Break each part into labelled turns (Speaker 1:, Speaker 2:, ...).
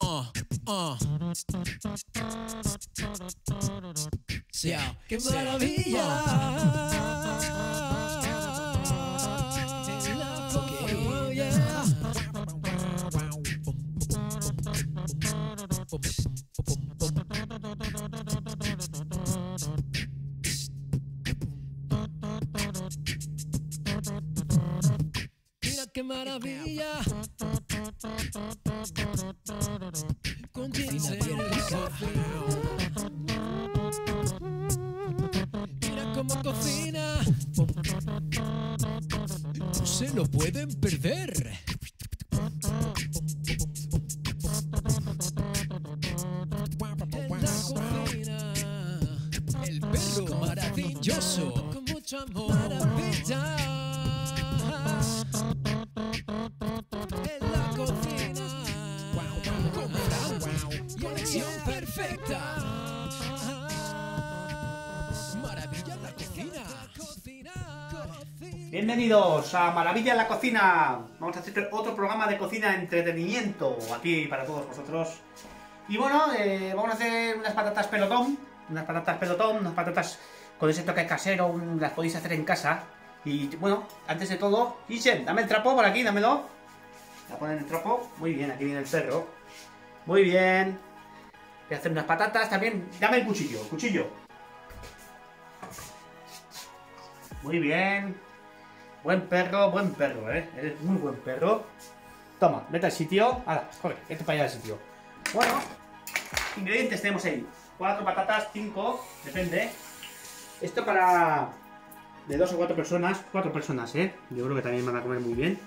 Speaker 1: Sí, ¡qué maravilla! Mira qué maravilla. Con cocina mira cómo cocina. No se lo pueden perder. En la cocina, el perro maravilloso con mucho amor. Maravilla. En la cocina, con Fran, conexión perfecta. Maravilla en la cocina.
Speaker 2: Bienvenidos a Maravilla en la Cocina. Vamos a hacer otro programa de cocina entretenimiento aquí para todos vosotros. Y bueno, vamos a hacer unas patatas pelotón. Unas patatas con ese toque casero. Las podéis hacer en casa. Y bueno, antes de todo, Isen, dame el trapo por aquí, dámelo. Voy a poner el trapo. Muy bien, aquí viene el perro. Muy bien. Voy a hacer unas patatas también. Dame el cuchillo. Muy bien. Buen perro, eres muy buen perro. Toma, vete al sitio. Hala, corre, vete para allá al sitio. Bueno, ingredientes tenemos ahí. 4 patatas, 5, depende. Esto para de 2 o 4 personas. 4 personas, yo creo que también van a comer muy bien.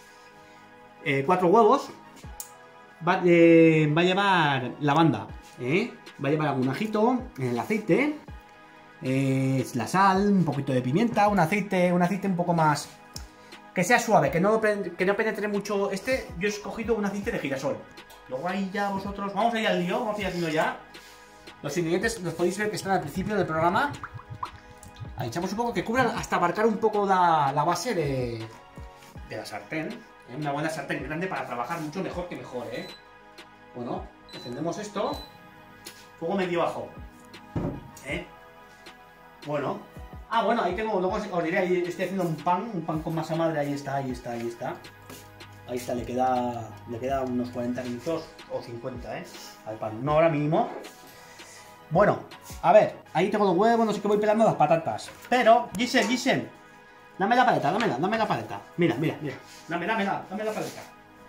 Speaker 2: 4 huevos. Va a llevar lavanda, va a llevar algún ajito, el aceite, la sal, un poquito de pimienta, un aceite un poco más que sea suave, que no penetre mucho. Yo he escogido un aceite de girasol. Luego ahí ya vosotros, vamos a ir al lío, vamos a ir haciendo ya. Los ingredientes los podéis ver que están al principio del programa. Ahí echamos un poco que cubran hasta abarcar un poco la base de la sartén. Una buena sartén grande para trabajar mucho mejor que mejor, Bueno, encendemos esto. Fuego medio bajo. Bueno. Ah, bueno, ahí tengo, luego os diré, ahí estoy haciendo un pan con masa madre, ahí está. Ahí está, le queda unos 40 minutos o 50, al pan, una hora mínimo. Bueno, a ver, ahí tengo los huevos, no sé qué, voy pelando las patatas. Pero, Giselle, dame la paleta, dame la paleta. Mira, dame la paleta.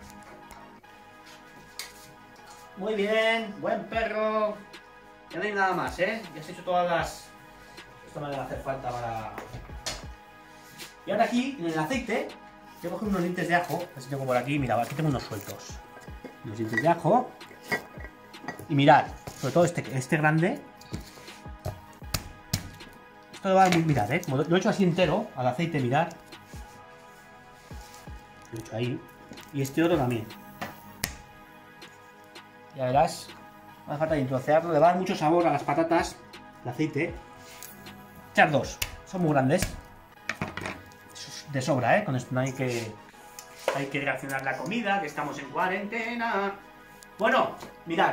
Speaker 2: Muy bien, buen perro. Ya no hay nada más, ya has hecho todas las... Esto me va a hacer falta para... Y ahora aquí, en el aceite, voy a coger unos dientes de ajo. Así tengo por aquí, mira, aquí tengo unos sueltos. Unos dientes de ajo. Y mirad, sobre todo este grande. Esto lo va a mirar, como lo he hecho así entero, al aceite, mirad. Lo he hecho ahí. Y este otro también. Ya verás. No hace falta trocearlo, le va a dar mucho sabor a las patatas, el aceite. Echar 2, son muy grandes. De sobra, con esto no hay que reaccionar la comida, que estamos en cuarentena. Bueno, mirad.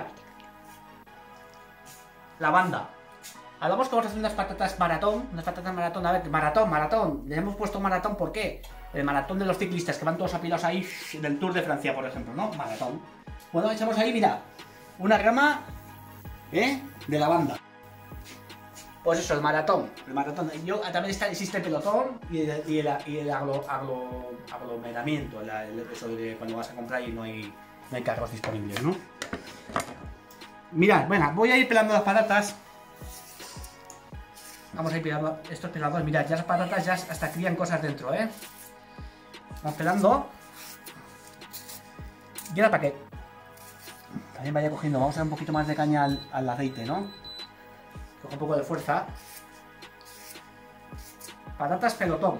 Speaker 2: Lavanda. Hablamos que vamos a hacer unas patatas maratón. A ver, maratón. Le hemos puesto maratón, ¿por qué? El maratón de los ciclistas que van todos apilados ahí del Tour de Francia, por ejemplo, ¿no? Maratón. Bueno, echamos ahí, mira, una rama, de lavanda. Pues eso, el maratón. También existe el pelotón y el aglomeramiento, eso de cuando vas a comprar y no hay carros disponibles, ¿no? Mirad, bueno, voy a ir pelando las patatas. Vamos a ir pelando estos peladores. Mirad, ya las patatas ya hasta crían cosas dentro, Vamos pelando. Y ahora para que también vaya cogiendo, vamos a dar un poquito más de caña al aceite, ¿no? Coge un poco de fuerza. Patatas pelotón.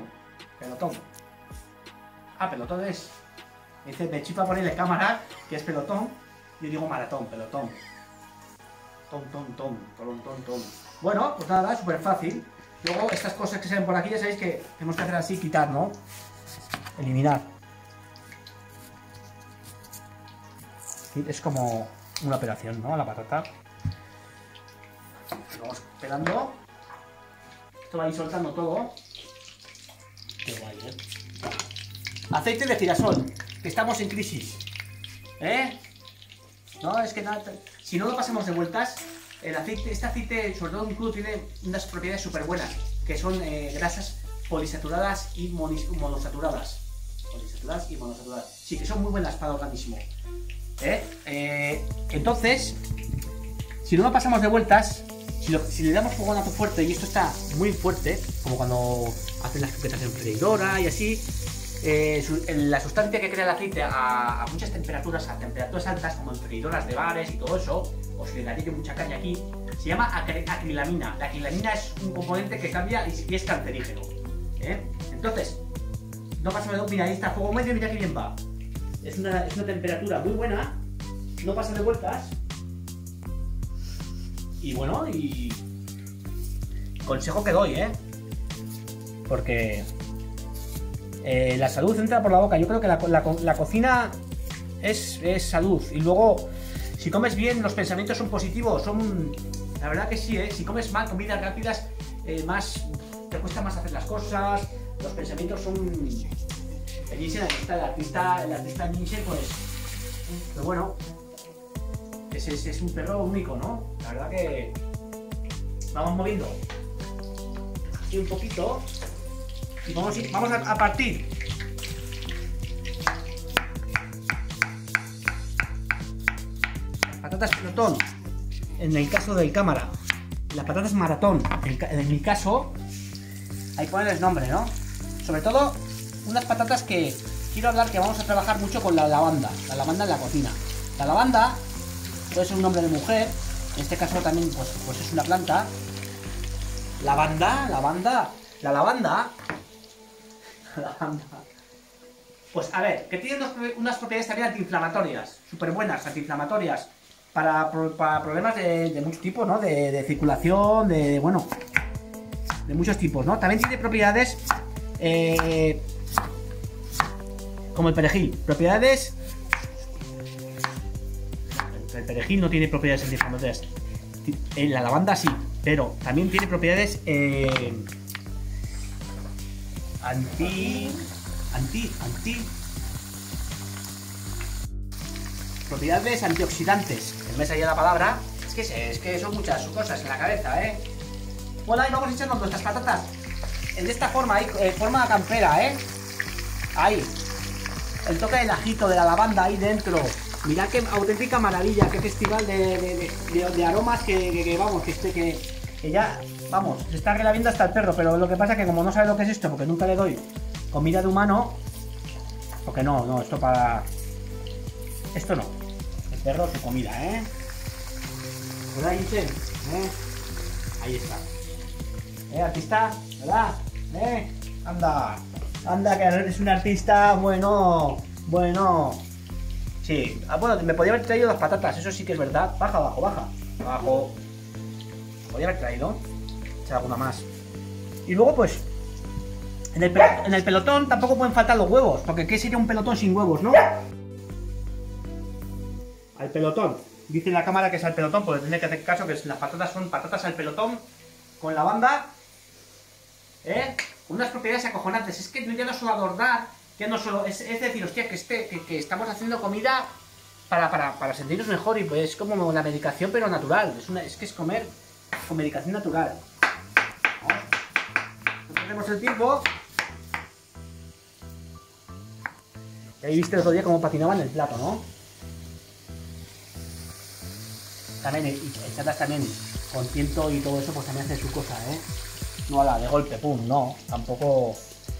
Speaker 2: Ah, pelotón es. Me chifa ponerle cámara, que es pelotón. Yo digo maratón, pelotón. Ton. Bueno, pues nada, súper fácil. Luego, estas cosas que se ven por aquí, ya sabéis que tenemos que hacer así, quitar, ¿no? Eliminar. Es como una operación, ¿no? A la patata. Lo vamos pelando. Esto va a ir soltando todo. Qué guay, ¿eh? Aceite de girasol, que estamos en crisis. ¿Eh? No, es que nada. Si no lo pasamos de vueltas, el aceite, este aceite, sobre todo en crudo, tiene unas propiedades súper buenas, que son grasas polisaturadas y monosaturadas. Polisaturadas y monosaturadas. Sí, que son muy buenas para el organismo. Entonces, si no lo pasamos de vueltas, si le damos fogonazo fuerte, y esto está muy fuerte, como cuando hacen las croquetas en freidora y así, la sustancia que crea el aceite a muchas temperaturas, a temperaturas altas, como en freidoras de bares y todo eso, o si le daría mucha caña aquí, se llama acrilamina. La acrilamina es un componente que cambia y es cancerígeno. Entonces, no pasa de... Mira, ahí está, fuego medio, mira que bien va. Es una temperatura muy buena, no pasa de vueltas. Y bueno, y... consejo que doy, porque... la salud entra por la boca. Yo creo que la cocina es salud. Y luego, si comes bien, los pensamientos son positivos. La verdad que sí, si comes mal, comidas rápidas, te cuesta más hacer las cosas. Los pensamientos son... El artista Nietzsche, pues bueno, es un perro único, ¿no? La verdad que vamos moviendo aquí un poquito. Y vamos a partir. Patatas pelotón, en el caso del cámara. Las patatas maratón, en mi caso, hay que ponerles nombre, ¿no? Sobre todo, unas patatas que quiero hablar que vamos a trabajar mucho con la lavanda. La lavanda en la cocina. La lavanda puede ser un nombre de mujer. En este caso también, pues es una planta. La lavanda. Pues a ver, que tiene unas propiedades también antiinflamatorias, súper buenas, antiinflamatorias, para problemas de mucho tipo, ¿no? De circulación, bueno, de muchos tipos, ¿no? También tiene propiedades como el perejil, propiedades... El perejil no tiene propiedades antiinflamatorias, la lavanda sí, pero también tiene propiedades propiedades antioxidantes. En vez de la palabra, es que son muchas cosas en la cabeza, Bueno, ahí vamos echando nuestras patatas de esta forma, ahí, forma campera, Ahí. El toque del ajito, de la lavanda ahí dentro. Mirad qué auténtica maravilla, qué festival de aromas que vamos, que ya, vamos, se está relaviendo hasta el perro, pero lo que pasa es que como no sabe lo que es esto, porque nunca le doy comida de humano, porque no, esto para... Esto no, el perro su comida, ¿verdad, Giselle? Ahí está. Artista, ¿verdad? Anda, que eres un artista, bueno. Sí, bueno, me podía haber traído las patatas, eso sí que es verdad. Baja, abajo. Podría haber traído. Echar alguna más. Y luego, pues, en el pelotón tampoco pueden faltar los huevos, porque ¿qué sería un pelotón sin huevos, no? Al pelotón. Dice la cámara que es al pelotón, porque tendré que hacer caso que las patatas son patatas al pelotón, con lavanda, unas propiedades acojonantes. Es que ya no solo adornar, ya no solo... Es decir, hostia, que estamos haciendo comida para sentirnos mejor, y pues es como la medicación, pero natural. Es que es comer con medicación natural. No perdemos el tiempo. Ya viste el otro día cómo patinaban el plato, ¿no? También, y echarlas también con tiento y todo eso, pues también hace su cosa, No a la de golpe, pum, no, tampoco...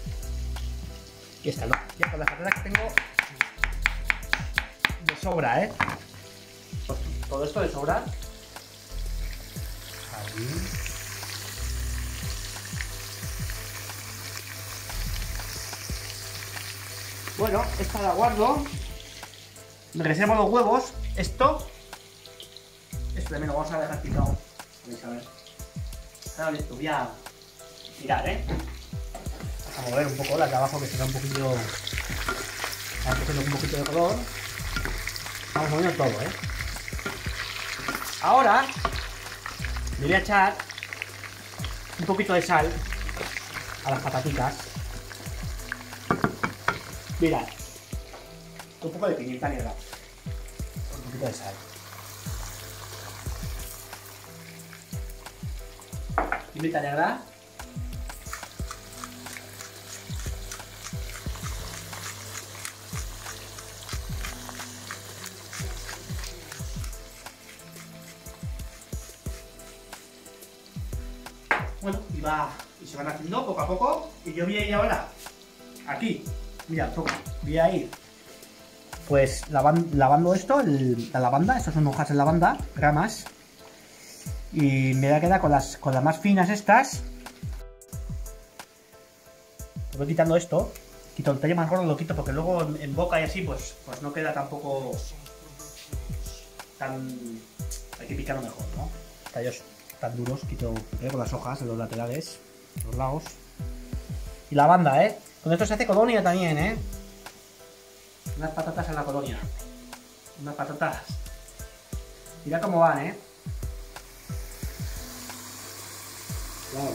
Speaker 2: Y esta, ya con las patatas que tengo de sobra, Pues todo esto de sobra. Ahí. Bueno, esta la guardo. Me reservo los huevos. Esto también lo vamos a dejar picado. Vamos a ver. Ahora listo, voy a tirar, Vamos a mover un poco las de abajo, que se da un poquillo. Vamos cogiendo un poquito de color. Vamos moviendo todo, Ahora le voy a echar un poquito de sal a las patatitas. Mirad, un poco de pimienta negra, un poquito de sal. Pimienta negra. Bueno, y se van haciendo poco a poco. Y yo voy a ir ahora aquí. Mira, voy a ir pues lavando esto, la lavanda. Estas son hojas de lavanda, ramas. Y me voy a quedar con las más finas estas. Voy quitando esto. Quito el tallo más gordo, lo quito porque luego en boca y así pues no queda tampoco tan... Hay que picarlo mejor, ¿no? Tallos tan duros, quito con las hojas de los laterales, los lados. Y la banda, ¿eh? Con esto se hace colonia también, ¿eh? Unas patatas en la colonia. Unas patatas. Mira cómo van, ¿eh? Claro.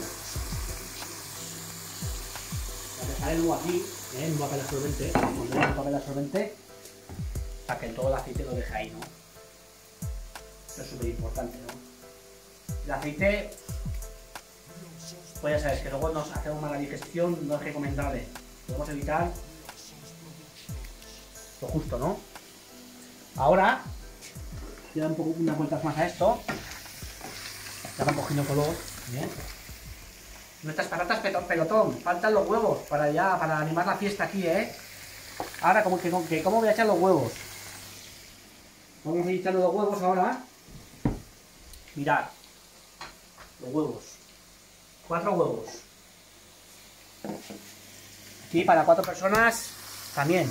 Speaker 2: La que sale luego aquí, en un papel absorbente, pondré un papel absorbente para que todo el aceite lo deje ahí, ¿no? Eso es súper importante, ¿no? El aceite, pues ya sabes que luego nos hacemos mala digestión, no es recomendable. Podemos evitar lo justo, ¿no? Ahora, voy a dar unas vueltas más a esto. Ya van cogiendo color, ¿bien? Nuestras patatas pelotón, faltan los huevos para animar la fiesta aquí, ¿eh? Ahora, ¿cómo voy a echar los huevos? Vamos a ir echando los huevos ahora. Mirad. Los huevos. 4 huevos. Aquí para 4 personas también.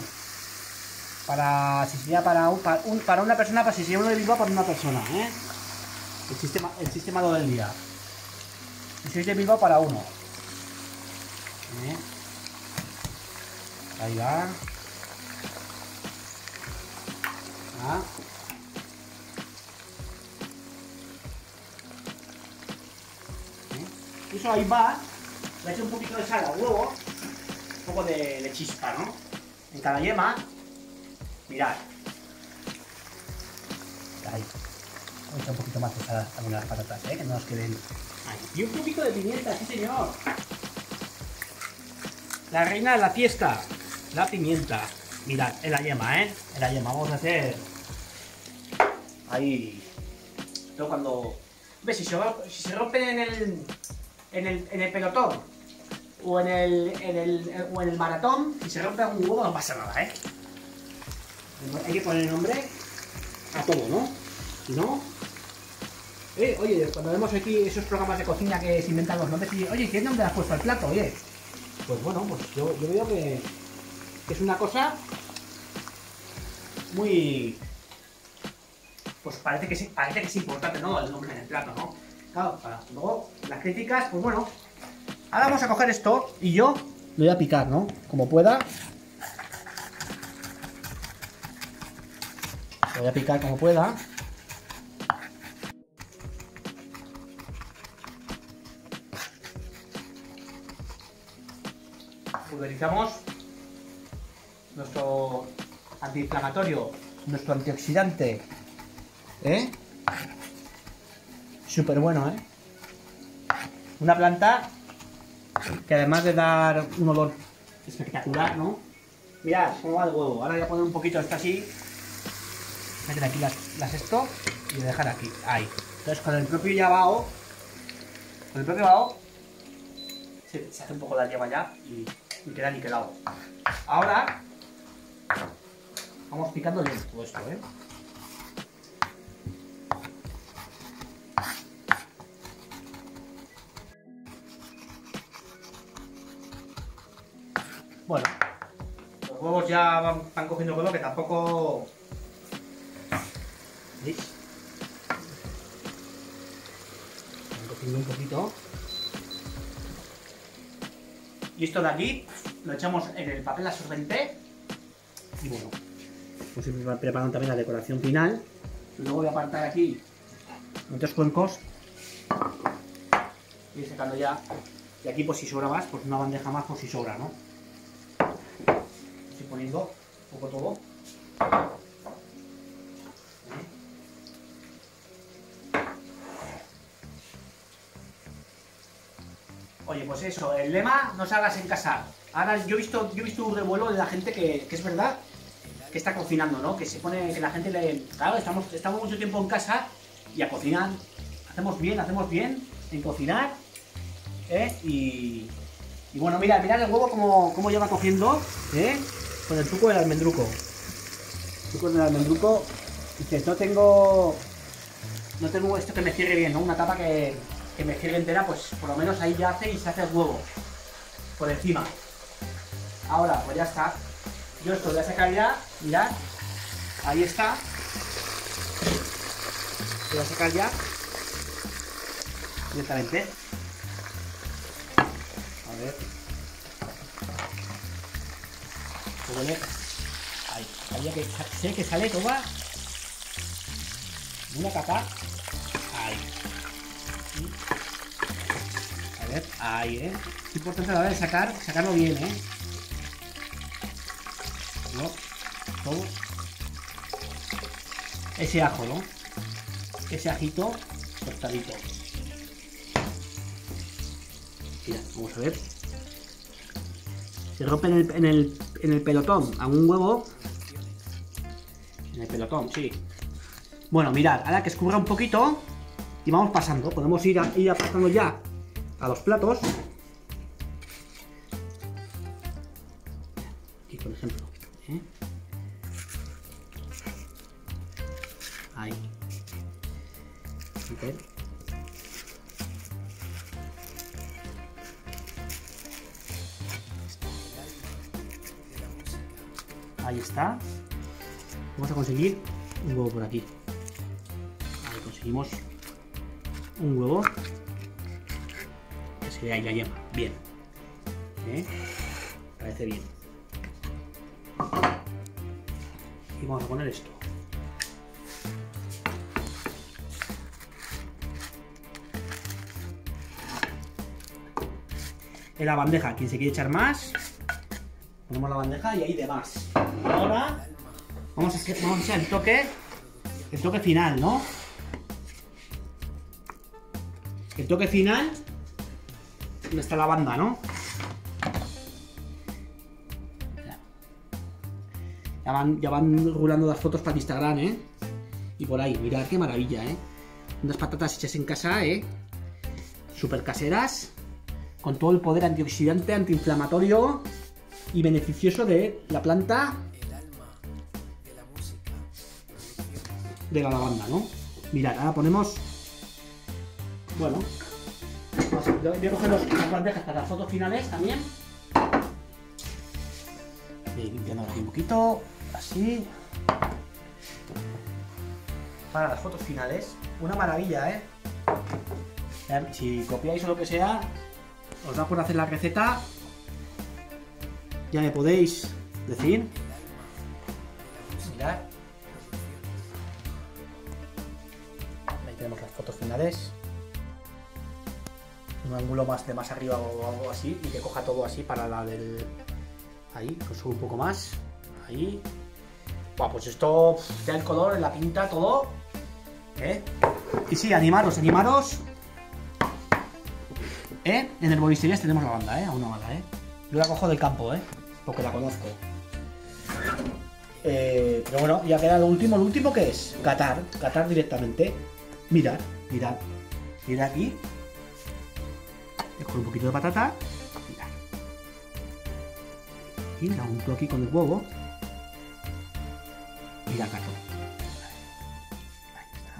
Speaker 2: Si sería para una persona, si sería uno de Bilbao para una persona, ¿eh? El sistema lo del día. Si sois de Bilbao para uno. ¿Eh? Ahí va. Ah. Eso ahí va, le echo un poquito de sal al huevo, un poco de chispa, ¿no? En cada yema, mirad. Ahí. Voy a echar un poquito más de sal también a las patatas, que no nos queden ahí. Y un poquito de pimienta, sí señor. La reina de la fiesta, la pimienta. Mirad, en la yema, en la yema. Vamos a hacer ahí. Esto cuando... ¿Ves? Si se rompen en el pelotón o en el maratón, si se rompe un huevo no pasa nada, ¿eh? Hay que poner nombre a todo, ¿no? Si no... oye, cuando vemos aquí esos programas de cocina que se inventan los nombres y... Oye, ¿qué nombre has puesto al plato, oye? Pues bueno, pues yo veo que es una cosa muy... Pues parece que es importante, ¿no? El nombre en el plato, ¿no? Claro, luego las críticas, pues bueno. Ahora vamos a coger esto y yo lo voy a picar, ¿no? Como pueda. Lo voy a picar como pueda. Pulverizamos nuestro antiinflamatorio, nuestro antioxidante, súper bueno, una planta que además de dar un olor espectacular, ¿no? Mirad cómo va el huevo. Ahora voy a poner un poquito esto así, meter aquí las esto y dejar aquí, ahí. Entonces con el propio vaho se hace un poco la yema ya y queda niquelado. Ahora vamos picando bien todo esto, Bueno, los huevos ya van cogiendo color, que tampoco... ¿Veis? Van cogiendo un poquito. Y esto de aquí lo echamos en el papel absorbente. Y bueno, pues preparando también la decoración final. Luego voy a apartar aquí en 3 cuencos. Y secando ya. Y aquí pues si sobra más, pues una bandeja más por si sobra, ¿no? Estoy poniendo un poco todo. Oye, pues eso, el lema, no salgas en casa. Ahora yo he visto un revuelo de la gente que es verdad que está cocinando, ¿no? Que se pone, que la gente le... Claro, estamos mucho tiempo en casa y a cocinar. Hacemos bien en cocinar, ¿eh? Y bueno, mirad el huevo cómo lleva cociendo, ¿eh? Con el truco del almendruco. El truco del almendruco. Dices, no tengo esto que me cierre bien, ¿no? Una tapa que me cierre entera, pues por lo menos ahí ya hace y se hace el huevo por encima. Ahora, pues ya está. Yo esto lo voy a sacar ya, mirad. Ahí está. Lo voy a sacar ya. Directamente. A ver. Huele. Ahí. Ahí ya que sé que sale toda una capa. Ahí. A ver, ahí, es importante a la hora de sacarlo bien, ¿no? Todo ese ajo, ¿no? Ese ajito tostadito. Mira, vamos a ver. Se rompe en el pelotón a un huevo. En el pelotón, sí. Bueno, mirad, ahora que escurra un poquito y vamos pasando. Podemos ir pasando ya a los platos. Aquí, por ejemplo. Ahí. Okay. Ahí está. Vamos a conseguir un huevo por aquí. Ahí conseguimos un huevo. Que se vea ahí la yema. Bien. Parece bien. Y vamos a poner esto. En la bandeja, quien se quiere echar más, ponemos la bandeja y ahí de más. Y ahora vamos a hacer el toque final, ¿no? El toque final, donde está la banda, ¿no? Ya van rulando las fotos para Instagram, Y por ahí, mirad qué maravilla, Unas patatas hechas en casa, súper caseras, con todo el poder antioxidante, antiinflamatorio y beneficioso de la planta de la lavanda, ¿no? Mirad, ahora ponemos... Bueno, voy a coger las bandejas para las fotos finales también. Voy limpiando aquí un poquito, así. Para las fotos finales, una maravilla, Si copiáis o lo que sea, os da por hacer la receta, ya me podéis decir. Mirad. Ahí tenemos las fotos finales. Un ángulo de más arriba o algo así, y que coja todo así para la del... Ahí, pues subo un poco más. Ahí. Buah, pues esto, ya el color, la pinta, todo. Y sí, animaros. En el Bolisterías tenemos la banda, a una banda, Yo la cojo del campo, porque la conozco. Pero bueno, ya queda lo último que es catar directamente. Mirad aquí. Con un poquito de patata. Mirad. Y la unto aquí con el huevo. Y la cato. Ahí está.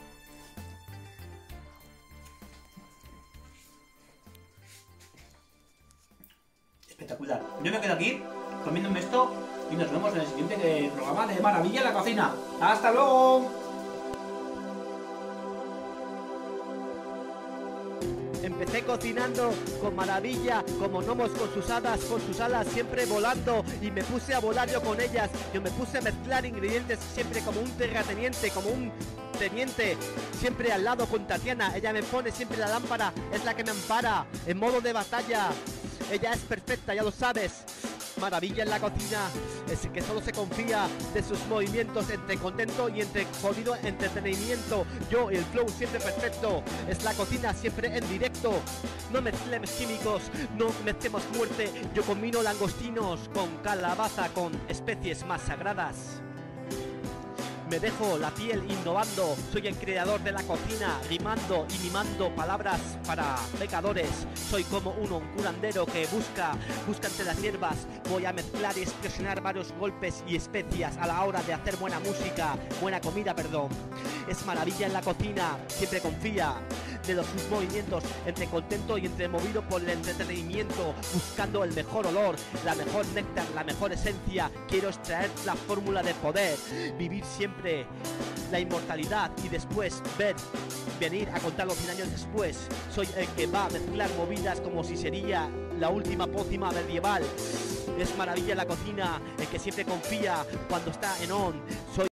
Speaker 2: Espectacular. Yo me quedo aquí comiéndome esto y nos vemos en el siguiente programa de Maravilla en la Cocina. ¡Hasta luego!
Speaker 3: Empecé cocinando con maravilla, como gnomos con sus alas siempre volando, y me puse a volar yo con ellas. Yo me puse a mezclar ingredientes siempre como un terrateniente, como un teniente, siempre al lado con Tatiana. Ella me pone siempre la lámpara, es la que me ampara en modo de batalla. Ella es perfecta, ya lo sabes. Maravilla en la cocina, es que solo se confía de sus movimientos, entre contento y entre jodido entretenimiento. Yo y el flow siempre perfecto, es la cocina siempre en directo. No mezclemos químicos, no mezclemos muerte. Yo combino langostinos con calabaza, con especies más sagradas. Me dejo la piel innovando, soy el creador de la cocina, rimando y mimando palabras para pecadores. Soy como un curandero que busca entre las hierbas. Voy a mezclar y explosionar varios golpes y especias a la hora de hacer buena música, buena comida, perdón. Es maravilla en la cocina, siempre confía de sus movimientos, entre contento y entre movido por el entretenimiento, buscando el mejor olor, la mejor néctar, la mejor esencia. Quiero extraer la fórmula de poder, vivir siempre la inmortalidad y después venir a contar los 100 años después. Soy el que va a mezclar movidas como si sería la última pócima medieval. Es maravilla en la cocina, el que siempre confía cuando está en on. Soy